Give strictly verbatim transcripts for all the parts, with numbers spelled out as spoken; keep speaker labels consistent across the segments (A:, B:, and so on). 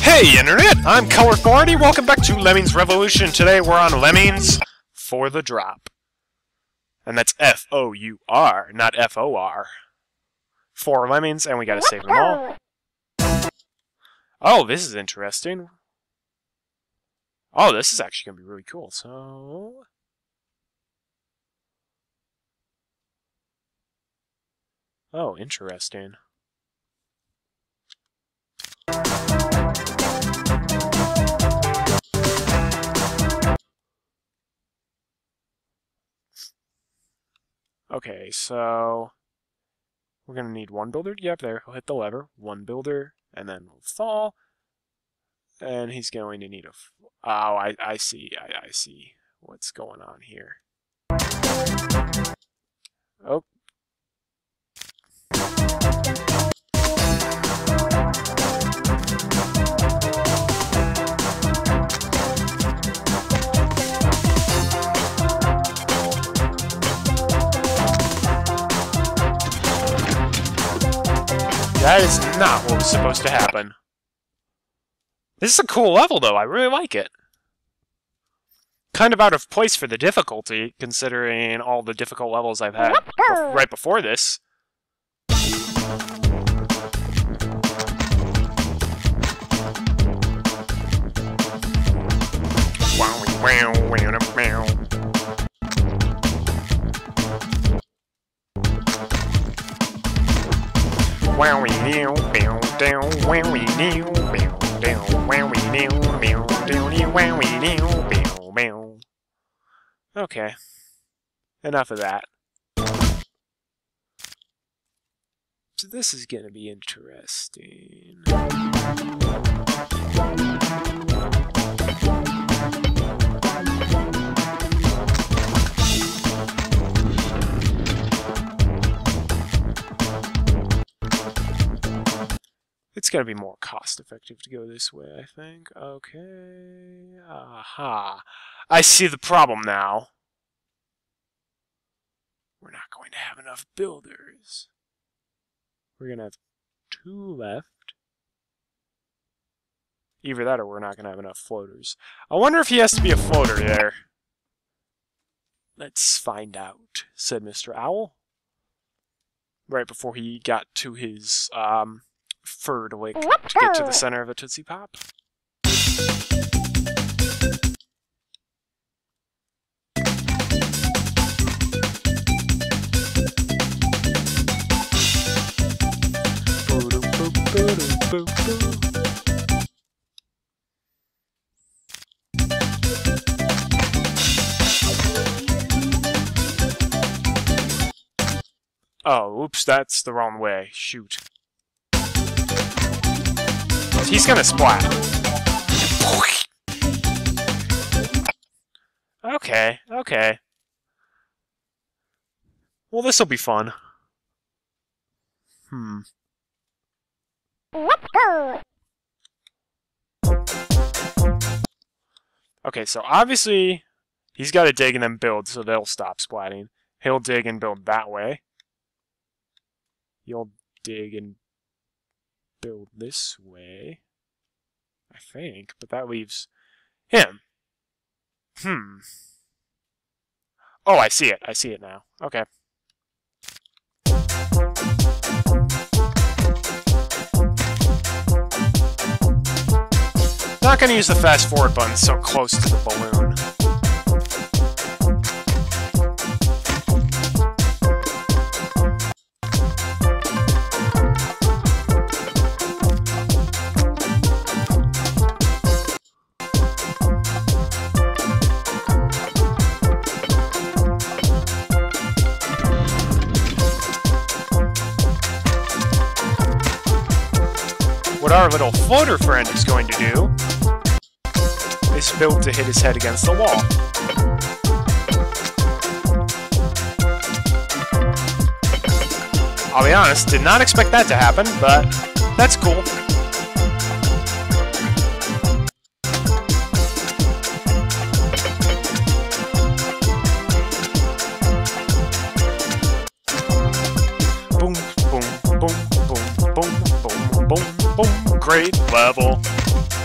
A: Hey Internet, I'm Colorful Arty. Welcome back to Lemmings Revolution. Today we're on Lemmings for the Drop. And that's F O U R, not F O R. Four lemmings, and we gotta save them all. Oh, this is interesting. Oh, this is actually gonna be really cool, so... Oh, interesting. Okay, so we're gonna need one builder. Yep, there. He'll hit the lever. One builder, and then we'll fall. And he's going to need a. F oh, I I see. I I see what's going on here. Oh. That is not what was supposed to happen. This is a cool level, though. I really like it. Kind of out of place for the difficulty, considering all the difficult levels I've had be- right before this. Okay. Enough of that. So this is gonna be interesting. It's gonna be more cost-effective to go this way, I think. Okay. Aha. I see the problem now. We're not going to have enough builders. We're gonna have two left. Either that or we're not gonna have enough floaters. I wonder if he has to be a floater there. Let's find out, said Mister Owl. Right before he got to his, um... furred lick to get to the center of a Tootsie Pop. Oh, oops, that's the wrong way. Shoot. He's gonna splat. Okay, okay. Well, this'll be fun. Hmm. Okay, so obviously he's got to dig and then build, so they'll stop splatting. He'll dig and build that way. You'll dig and build this way, I think, but that leaves him. Hmm. Oh, I see it. I see it now. Okay. Not going to use the fast forward button so close to the balloon. What our little floater friend is going to do is build to hit his head against the wall. I'll be honest, did not expect that to happen, but that's cool. Boom, boom, boom, boom, boom, boom, boom, boom. Great level.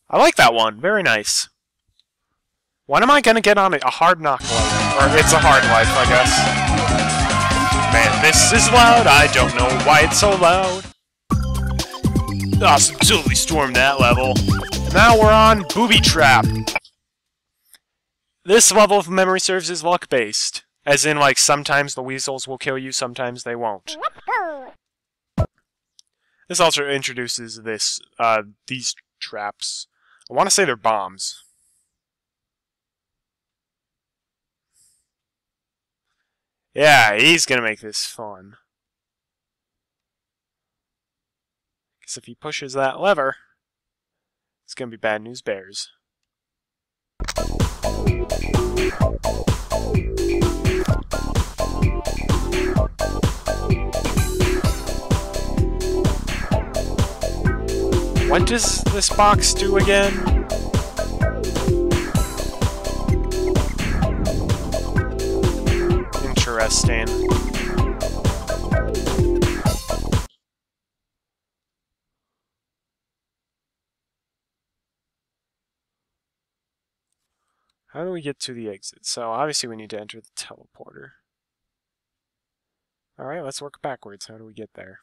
A: I like that one. Very nice. When am I gonna get on a, a hard knock life? Or it's a hard life, I guess. Man, this is loud. I don't know why it's so loud. Awesome, totally stormed that level. Now we're on Booby Trap. This level, if memory serves, is luck-based. As in, like, sometimes the weasels will kill you, sometimes they won't. This also introduces this, uh, these traps. I want to say they're bombs. Yeah, he's gonna make this fun. Because if he pushes that lever, it's gonna be bad news bears. What does this box do again? Interesting. How do we get to the exit? So obviously we need to enter the teleporter. Alright, let's work backwards. How do we get there?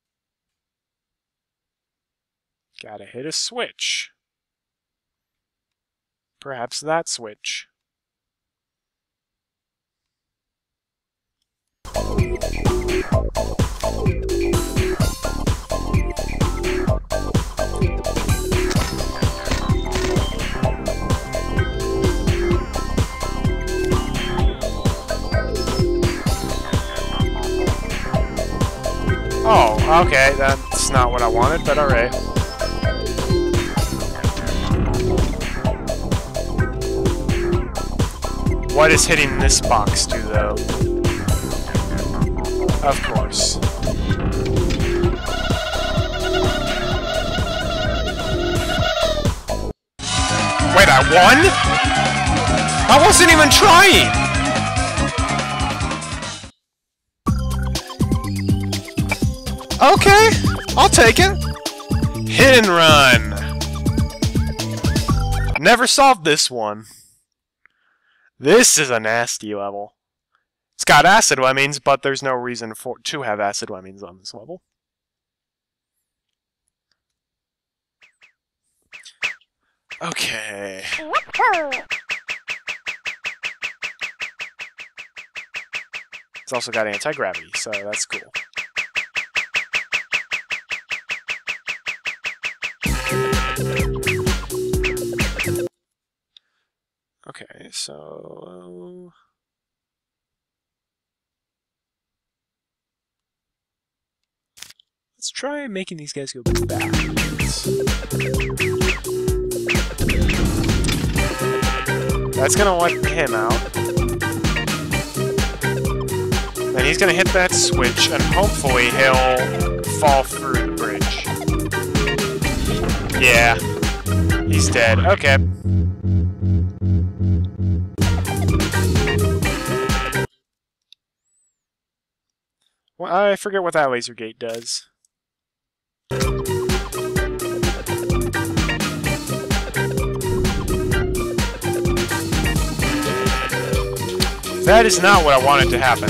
A: Gotta hit a switch. Perhaps that switch. Oh, okay, that's not what I wanted, but alright. What does hitting this box do, though? Of course. Wait, I won? I wasn't even trying! Okay, I'll take it. Hit and run. Never solved this one. This is a nasty level. It's got acid lemmings, but there's no reason for to have acid lemmings on this level. Okay. It's also got anti-gravity, so that's cool. Okay, so... let's try making these guys go backwards. That's gonna let him out. Then he's gonna hit that switch, and hopefully he'll fall through the bridge. Yeah. He's dead. Okay. Well, I forget what that laser gate does. That is not what I wanted to happen.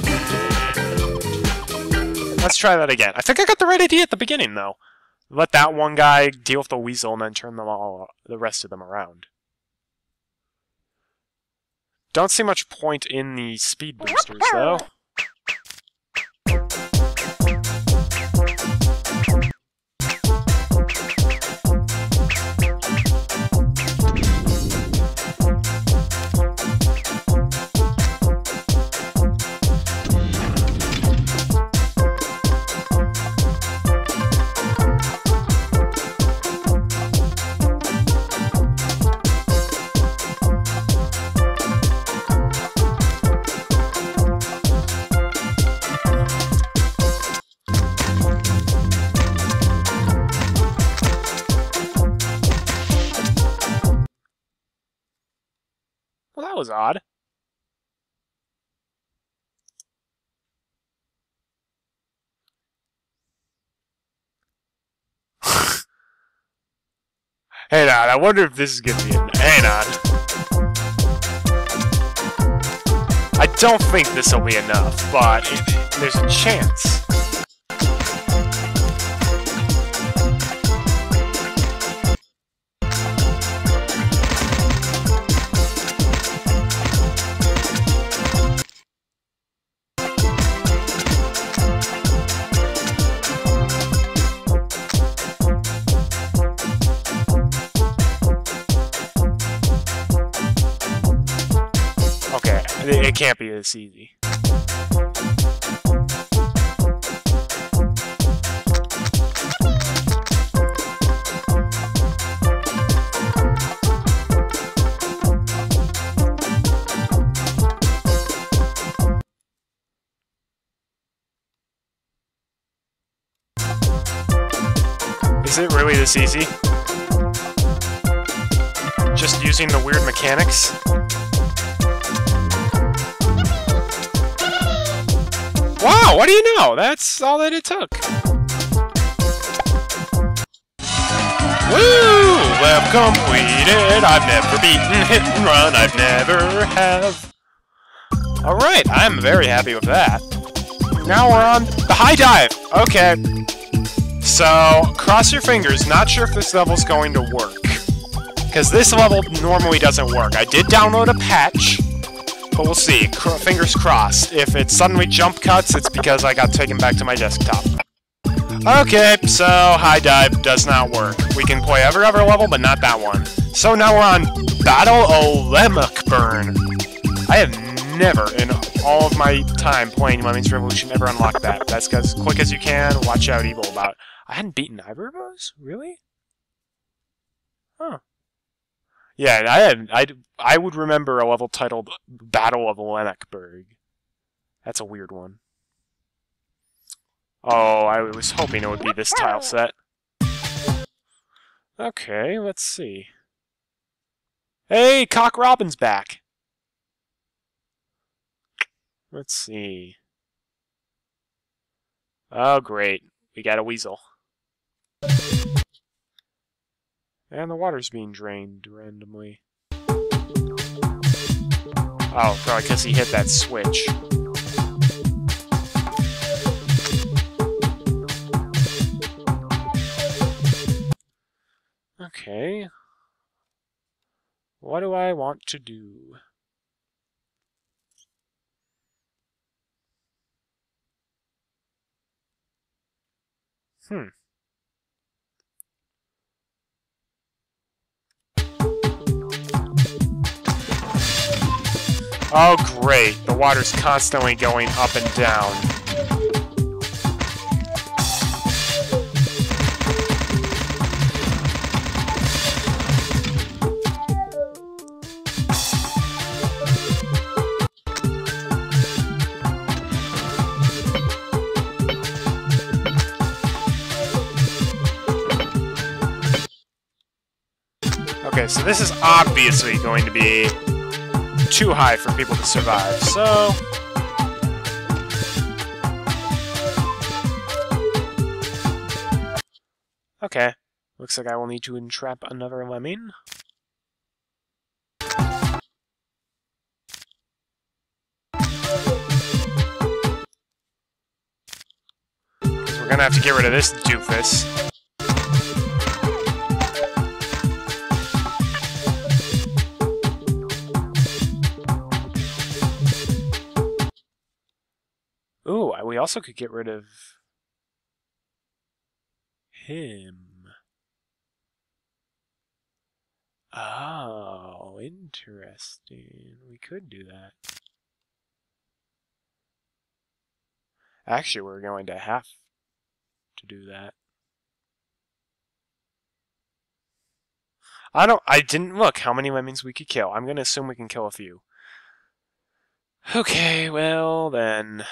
A: Let's try that again. I think I got the right idea at the beginning, though. Let that one guy deal with the weasel and then turn them all, the rest of them around. Don't see much point in the speed boosters, though. Well, that was odd. Hang on, I wonder if this is gonna be an... Hang on. I don't think this will be enough, but there's a chance. It can't be this easy. Is it really this easy? Just using the weird mechanics? Wow, what do you know? That's all that it took. Woo! Lab completed. I've never beaten hit and run. I've never have. Alright, I'm very happy with that. Now we're on the high dive. Okay. So, cross your fingers. Not sure if this level's going to work. Because this level normally doesn't work. I did download a patch. But we'll see. Cr fingers crossed. If it suddenly jump cuts, it's because I got taken back to my desktop. Okay, so high dive does not work. We can play every other level, but not that one. So now we're on Battle o' Lemmings. I have never, in all of my time playing Lemmings Revolution, ever unlocked that. That's as quick as you can. Watch out, evil about. I hadn't beaten either of those? Really? Huh. Yeah, I had, I I would remember a level titled Battle of Lemmings. That's a weird one. Oh, I was hoping it would be this tile set. Okay, let's see. Hey, Cock Robin's back! Let's see. Oh, great. We got a weasel. And the water's being drained randomly. Oh, probably because he hit that switch. Okay. What do I want to do? Hmm. Oh, great. The water's constantly going up and down. Okay, so this is obviously going to be too high for people to survive, so... Okay. Looks like I will need to entrap another lemming. Because we're gonna have to get rid of this doofus. Ooh, we also could get rid of him. Oh, interesting. We could do that. Actually, we're going to have to do that. I don't, I didn't look how many lemmings we could kill. I'm going to assume we can kill a few. Okay, well then...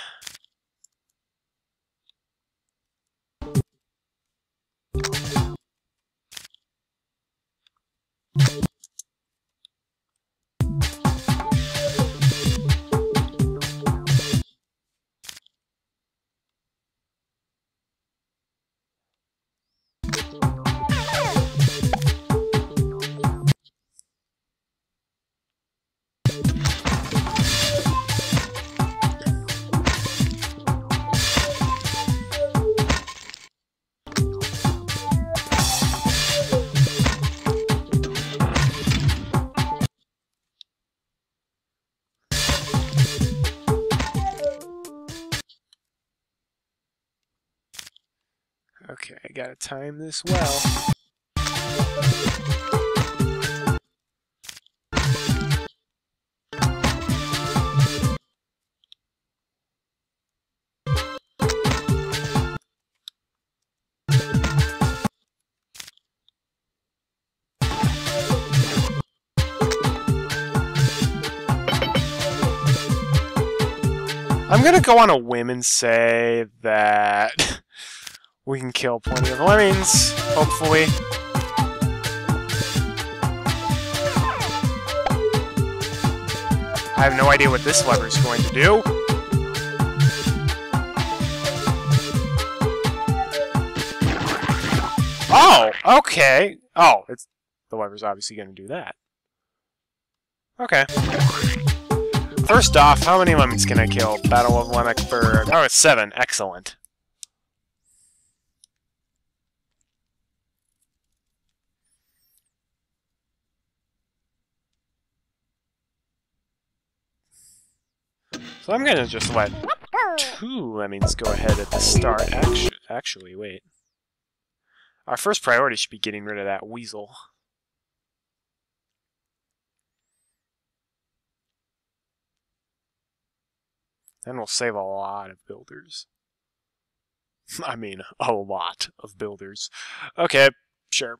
A: Okay, I gotta time this well. I'm gonna go on a whim and say that we can kill plenty of lemmings, hopefully. I have no idea what this lever is going to do. Oh, okay. Oh, it's the lever's obviously going to do that. Okay. First off, how many lemmings can I kill? Battle of Lemmings. Oh, it's seven. Excellent. So I'm gonna just let two lemmings go ahead at the start. Actually, actually, wait. Our first priority should be getting rid of that weasel. Then we'll save a lot of builders. I mean, a lot of builders. Okay, sure.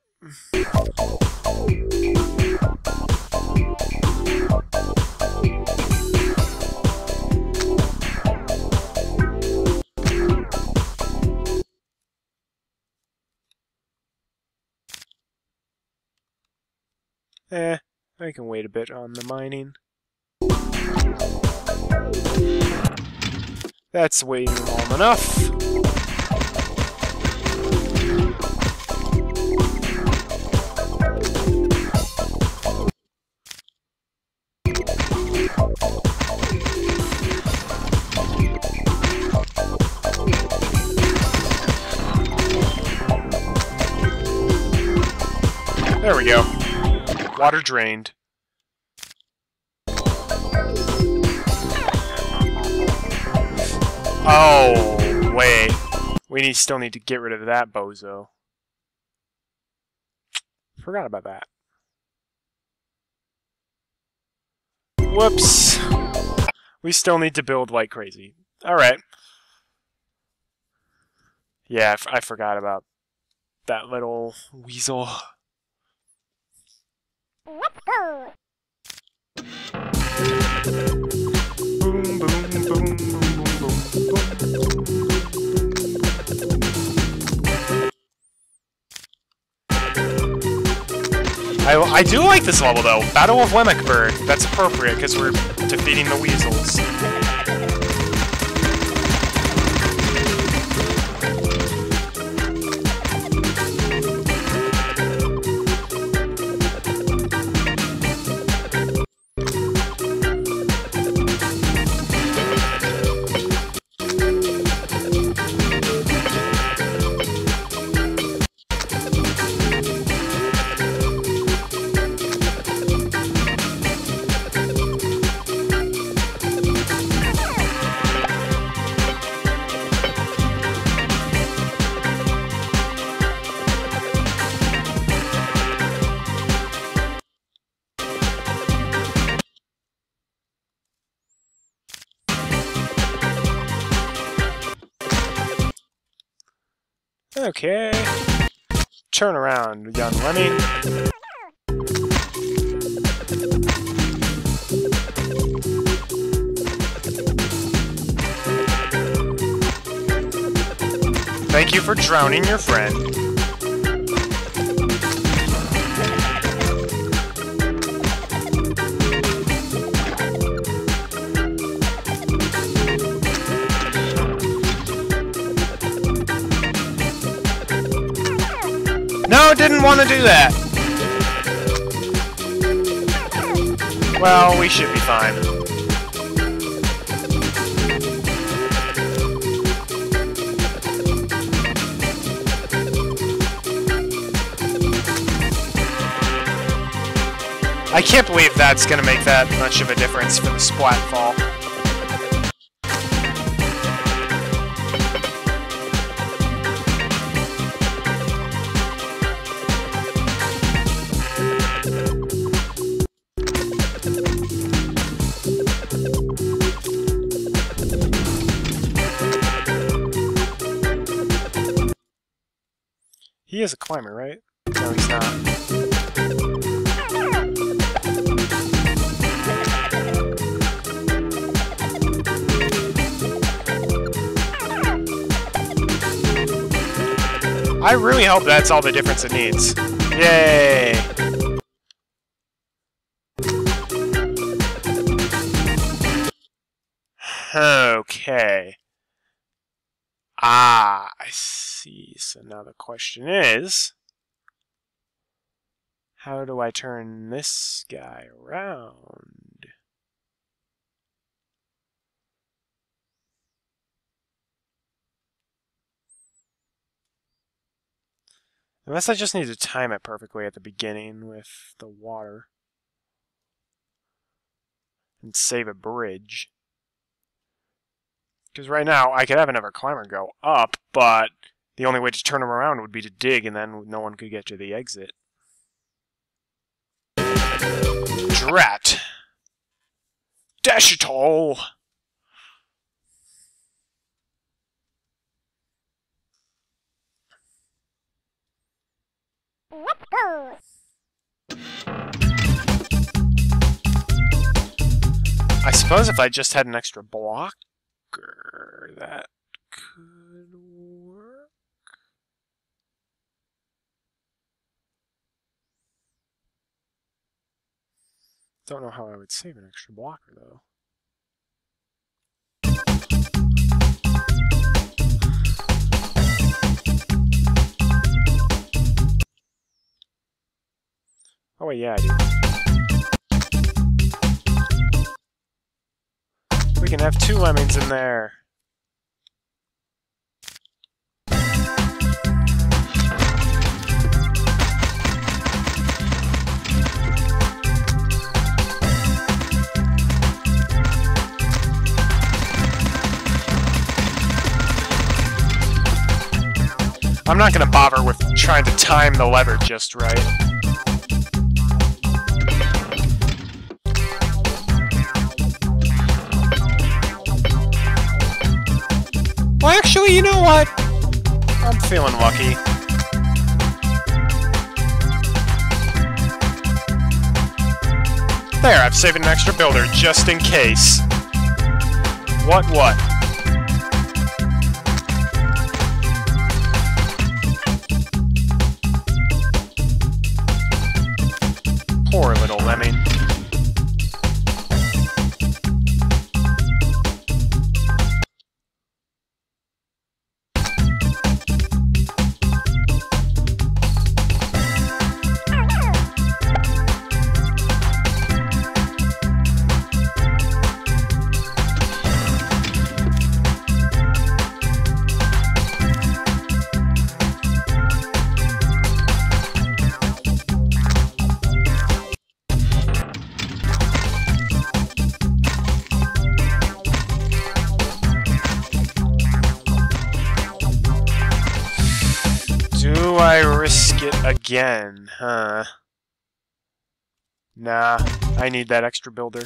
A: Eh, I can wait a bit on the mining. That's waiting long enough. There we go. Water drained. Oh, wait. We need, still need to get rid of that bozo. Forgot about that. Whoops. We still need to build like crazy. Alright. Yeah, I, f I forgot about that little weasel. Boom, boom, boom, boom, boom, boom, boom. I, I do like this level, though. Battle of Lemmings. That's appropriate, because we're defeating the weasels. Okay. Turn around, young lemming. Thank you for drowning your friend. No, didn't want to do that. Well, we should be fine. I can't believe that's going to make that much of a difference for the splat fall. He is a climber, right? No, he's not. I really hope that's all the difference it needs. Yay! Okay. Ah, I see. So now the question is, how do I turn this guy around? Unless I just need to time it perfectly at the beginning with the water. And save a bridge. Because right now, I could have another climber go up, but the only way to turn him around would be to dig, and then no one could get to the exit. Drat! Dash it all!
B: Let's go!
A: I suppose if I just had an extra blocker, that could work. Don't know how I would save an extra blocker, though. Oh wait, yeah, I do. We can have two lemmings in there. I'm not gonna bother with trying to time the lever just right. Well, actually, you know what? I'm feeling lucky. There, I've saved an extra builder just in case. What, what? Poor little lemming. Do I risk it again, huh? Nah, I need that extra builder.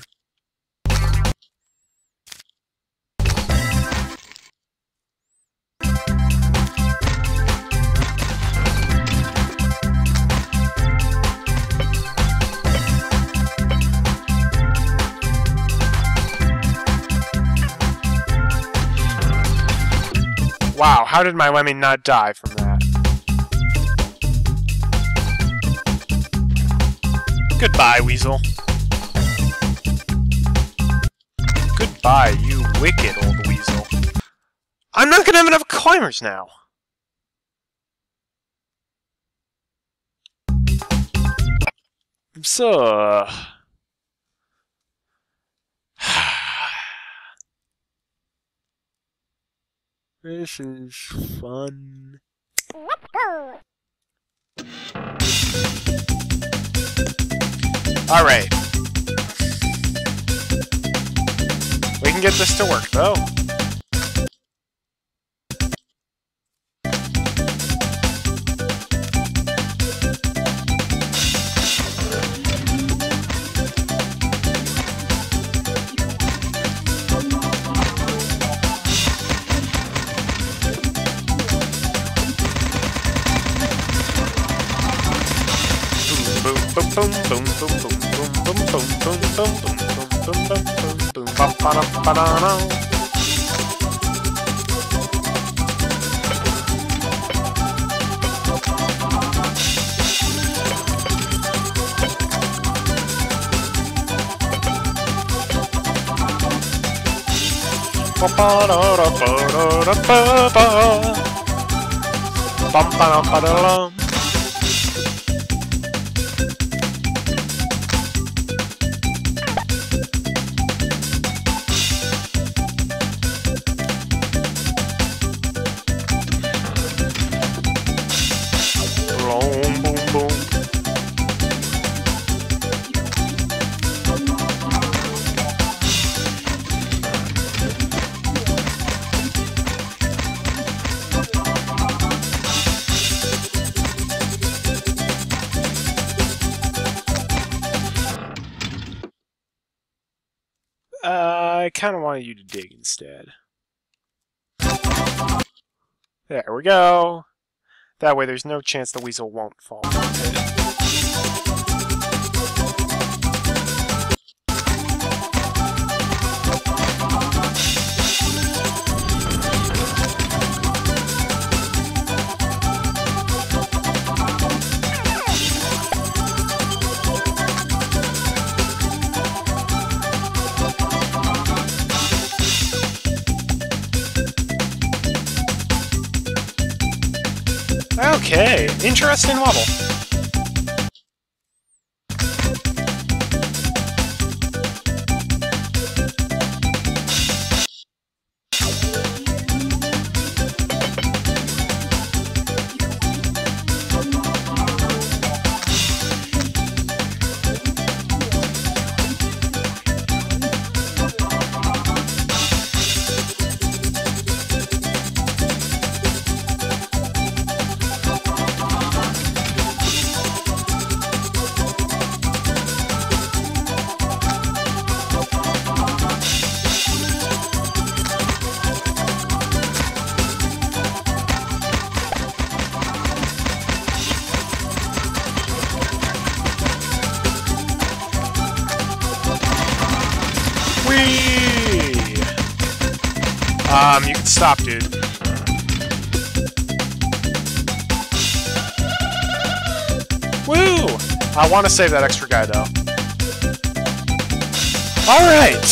A: Wow, how did my lemming not die from that? Goodbye, weasel. Goodbye, you wicked old weasel. I'm not gonna have enough climbers now. So... This is fun.
B: Let's go!
A: Alright. We can get this to work, though. boom, boom, boom, boom, boom, boom, boom, boom, boom, boom, boom, boom, boom, boom, ba ba da ba da da. Ba ba da da ba da da ba ba. Bum ba dum ba da dum. Boom, boom, boom. Uh, I kind of wanted you to dig instead. There we go. That way there's no chance the weasel won't fall into the pit. Okay, interesting level. Um, you can stop, dude. Woo! I want to save that extra guy, though. Alright!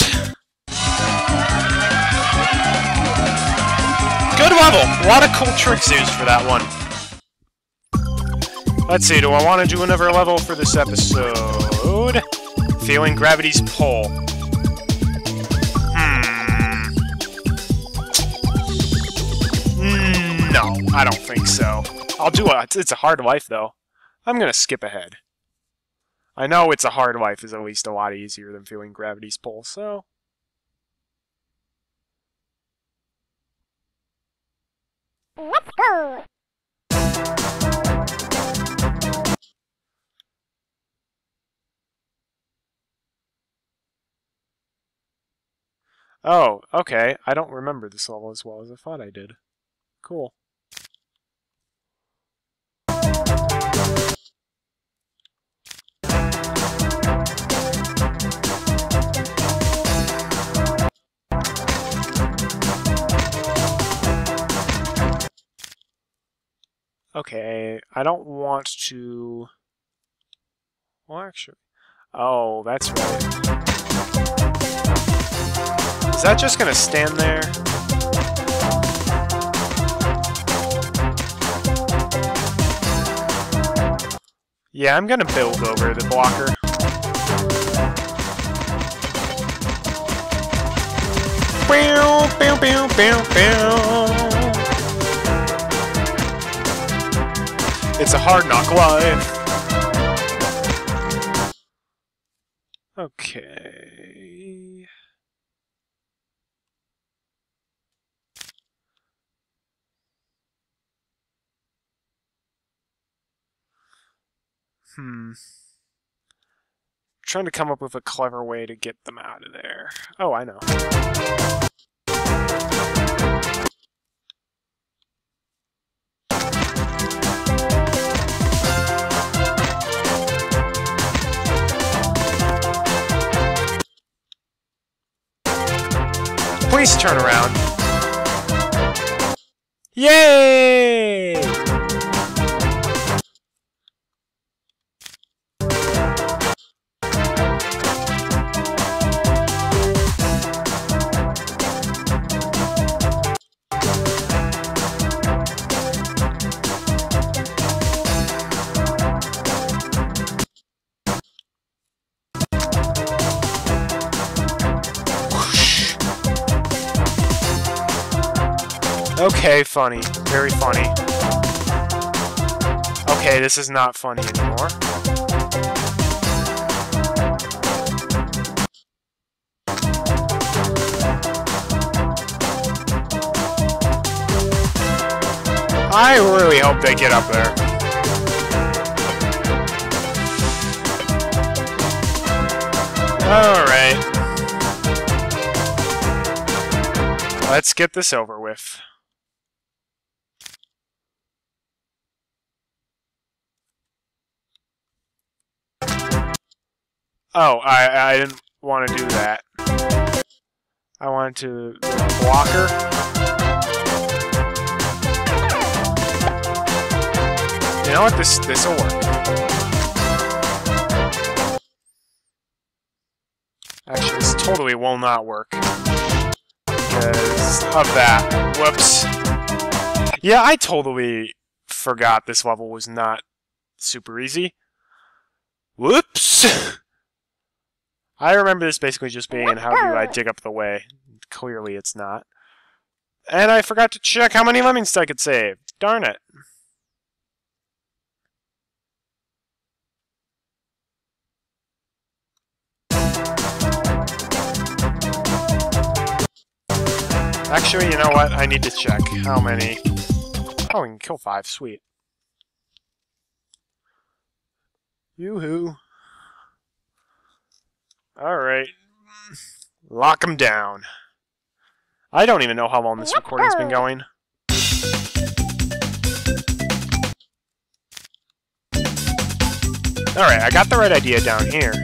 A: Good level! A lot of cool tricks used for that one. Let's see, do I want to do another level for this episode? Feeling gravity's pull. No, I don't think so. I'll do a... It's a hard life, though. I'm gonna skip ahead. I know it's a hard life is at least a lot easier than feeling gravity's pull, so...
B: Let's go!
A: Oh, okay. I don't remember this level as well as I thought I did. Cool. Okay, I don't want to... Well, actually... Oh, that's right. Is that just gonna stand there? Yeah, I'm gonna build over the blocker. Bow, bow, bow, bow, bow. It's a hard knock life. Okay. Hmm. Trying to come up with a clever way to get them out of there. Oh, I know. Please turn around. Yay! Okay, funny. Very funny. Okay, this is not funny anymore. I really hope they get up there. Alright. Let's get this over with. Oh, I, I didn't want to do that. I wanted to block her. You know what? This this will work. Actually, this totally will not work because of that. Whoops. Yeah, I totally forgot this level was not super easy. Whoops. I remember this basically just being, how do I dig up the way? Clearly it's not. And I forgot to check how many lemmings I could save. Darn it. Actually, you know what? I need to check how many... Oh, we can kill five. Sweet. Yoo-hoo. Alright. Lock them down. I don't even know how long this recording's been going. Alright, I got the right idea down here.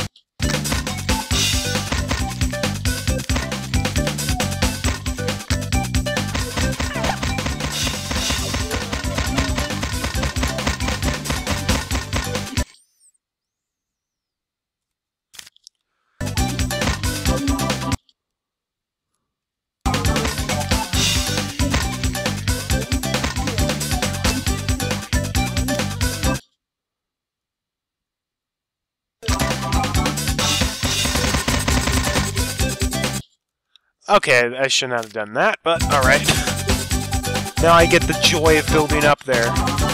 A: Okay, I should not have done that, but alright. Now I get the joy of building up there.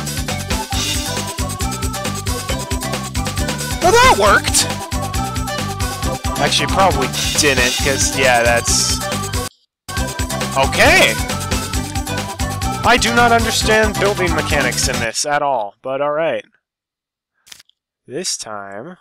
A: Well, that worked! Actually, probably didn't, because, yeah, that's... Okay! I do not understand building mechanics in this at all, but alright. This time...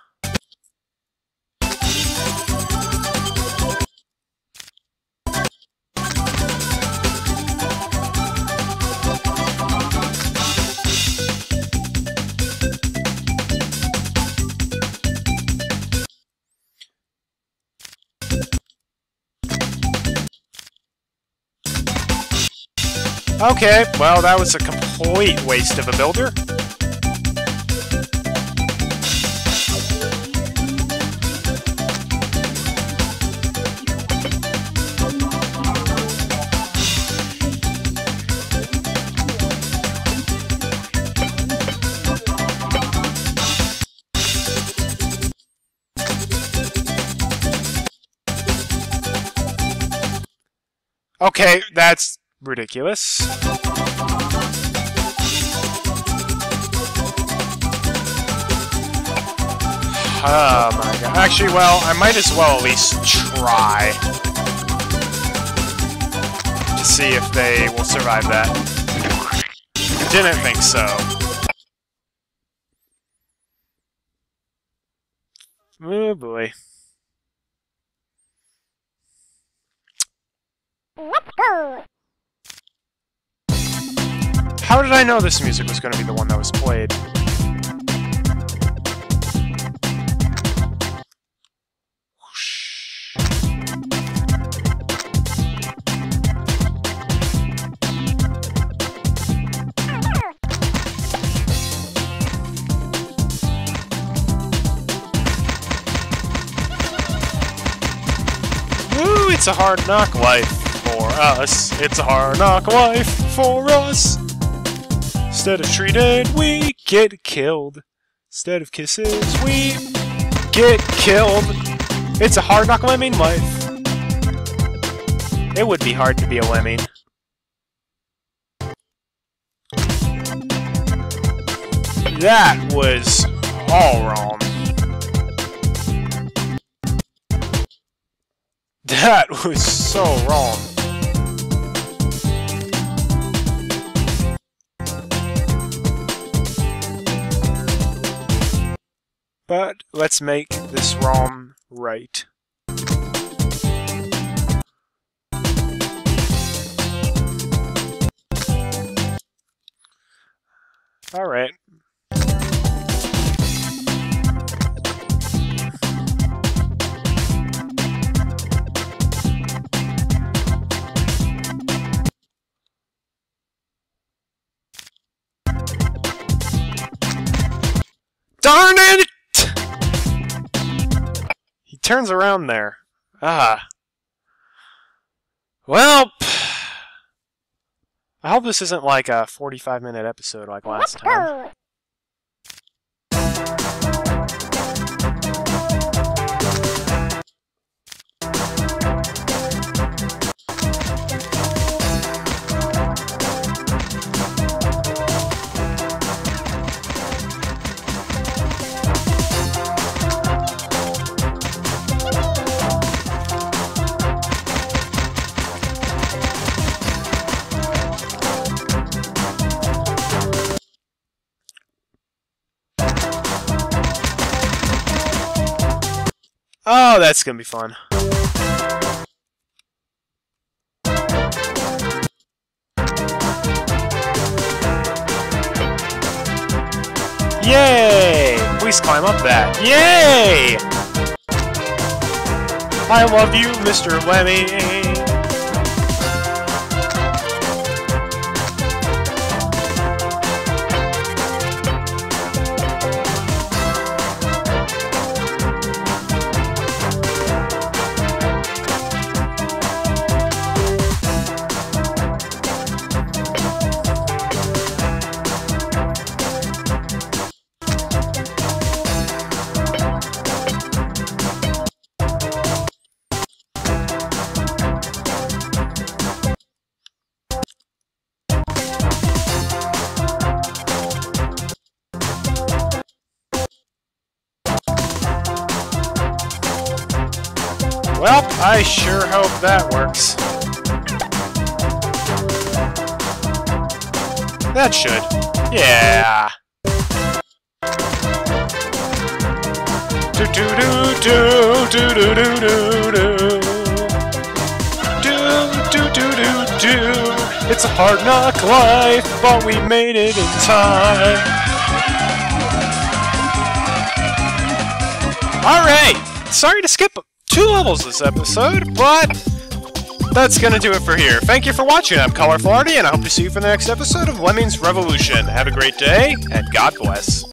A: Okay, well, that was a complete waste of a builder. Okay, that's ridiculous. Oh my god. Actually, well, I might as well at least try to see if they will survive that. Didn't think so. Oh boy.
B: Let's go!
A: How did I know this music was going to be the one that was played? it's a hard knock life for us. It's a hard knock life for us. Instead of treated, we get killed. Instead of kisses, we get killed. It's a hard knock lemming life. It would be hard to be a lemming. That was all wrong. That was so wrong. But let's make this ROM right. Alright. Darn it! He turns around there. Ah. Well, I hope this isn't like a forty-five minute episode like last time. Oh, that's gonna be fun. Yay! Please climb up that. Yay! I love you, Mister Lemming. Well, I sure hope that works. That should. Yeah. Do do do do do do do do do do do do do. It's a hard knock life, but we made it in time. All right. Sorry to skip two levels this episode, but that's gonna do it for here. Thank you for watching. I'm Colorful Arty, and I hope to see you for the next episode of Lemmings Revolution. Have a great day, and God bless.